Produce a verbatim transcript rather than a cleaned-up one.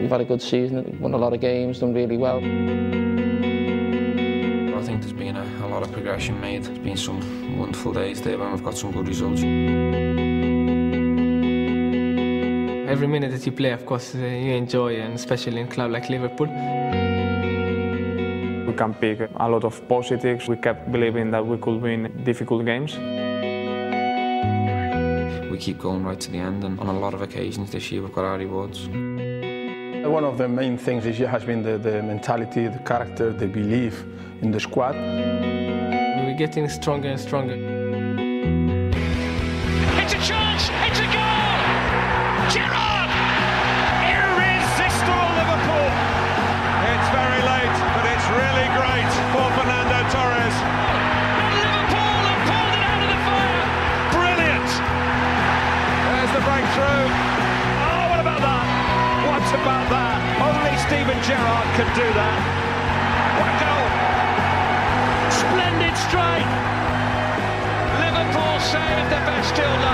we've had a good season, won a lot of games, done really well. I think there's been a, a lot of progression made. There's been some wonderful days there when we've got some good results. Every minute that you play, of course, uh, you enjoy, and especially in a club like Liverpool. We can pick a lot of positives. We kept believing that we could win difficult games. We keep going right to the end, and on a lot of occasions this year we've got our rewards. One of the main things this year has been the, the mentality, the character, the belief in the squad. We're getting stronger and stronger. It's a chance! It's a goal! Gerrard! Irresistible Liverpool! It's very late, but it's really great for Fernando Torres. And Liverpool have pulled it out of the fire! Brilliant! There's the breakthrough. Oh, what about that? What about that? Only Steven Gerrard can do that. What a goal! Splendid strike! Liverpool saved the best till now.